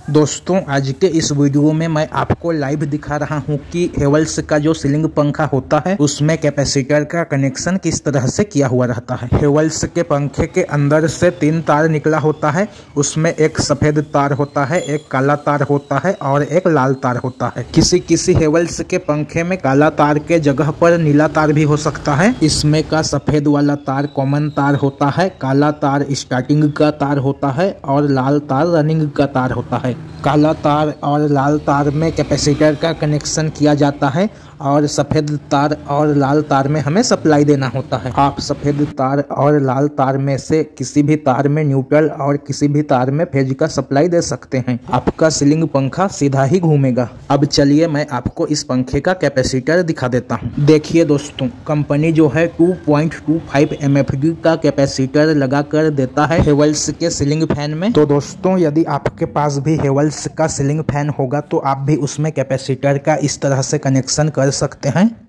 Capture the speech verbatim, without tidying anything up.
दोस्तों आज के इस वीडियो में मैं आपको लाइव दिखा रहा हूं कि हेवल्स का जो सीलिंग पंखा होता है उसमें कैपेसिटर का कनेक्शन किस तरह से किया हुआ रहता है। हेवल्स के पंखे के अंदर से तीन तार निकला होता है, उसमें एक सफेद तार होता है, एक काला तार होता है और एक लाल तार होता है। किसी किसी हेवल्स के पंखे में काला तार के जगह पर नीला तार भी हो सकता है। इसमें का सफेद वाला तार कॉमन तार होता है, काला तार स्टार्टिंग का तार होता है और लाल तार रनिंग का तार होता है। काला तार और लाल तार में कैपेसिटर का कनेक्शन किया जाता है और सफ़ेद तार और लाल तार में हमें सप्लाई देना होता है। आप सफ़ेद तार और लाल तार में से किसी भी तार में न्यूट्रल और किसी भी तार में फेज का सप्लाई दे सकते हैं। आपका सीलिंग पंखा सीधा ही घूमेगा। अब चलिए मैं आपको इस पंखे का कैपेसिटर दिखा देता हूँ। देखिए दोस्तों, कंपनी जो है two point two five M F D का कैपेसिटर लगा कर देता है हेवल्स के सीलिंग फैन में। तो दोस्तों यदि आपके पास भी हेवल्स का सीलिंग फैन होगा तो आप भी उसमें कैपेसिटर का इस तरह से कनेक्शन कर सकते हैं।